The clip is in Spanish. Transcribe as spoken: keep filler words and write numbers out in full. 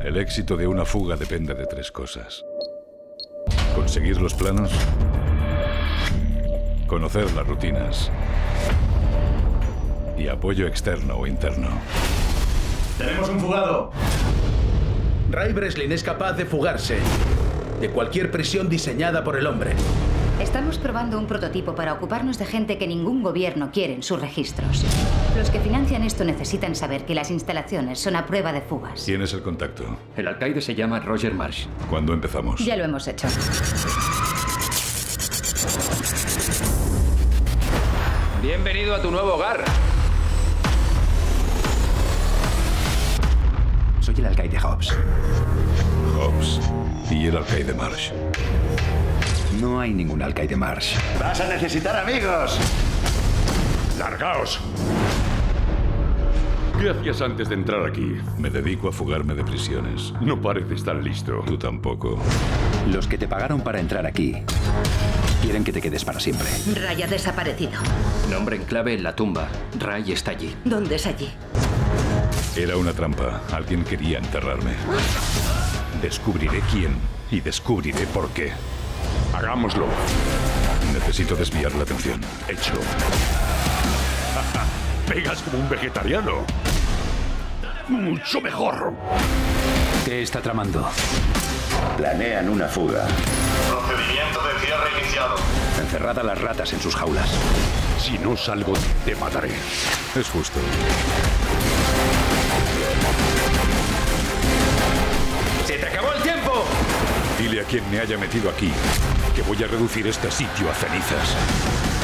El éxito de una fuga depende de tres cosas. Conseguir los planos, conocer las rutinas y apoyo externo o interno. ¡Tenemos un fugado! Ray Breslin es capaz de fugarse de cualquier prisión diseñada por el hombre. Estamos probando un prototipo para ocuparnos de gente que ningún gobierno quiere en sus registros. Los que financian esto necesitan saber que las instalaciones son a prueba de fugas. ¿Quién es el contacto? El alcaide se llama Roger Marsh. ¿Cuándo empezamos? Ya lo hemos hecho. Bienvenido a tu nuevo hogar. Soy el alcaide Hobbs. Hobbs y el alcaide Marsh. No hay ningún alcaide Marsh. ¡Vas a necesitar amigos! ¡Largaos! ¿Qué hacías antes de entrar aquí? Me dedico a fugarme de prisiones. No parece estar listo. Tú tampoco. Los que te pagaron para entrar aquí quieren que te quedes para siempre. Ray ha desaparecido. Nombre en clave en la tumba. Ray está allí. ¿Dónde es allí? Era una trampa. Alguien quería enterrarme. Descubriré quién y descubriré por qué. Hagámoslo. Necesito desviar la atención. Hecho. Pegas como un vegetariano. Mucho mejor. ¿Qué está tramando? Planean una fuga. Procedimiento de cierre iniciado. Encerrad a las ratas en sus jaulas. Si no salgo, te mataré. Es justo. ¡Se te acabó el tiempo! Dile a quien me haya metido aquí que voy a reducir este sitio a cenizas.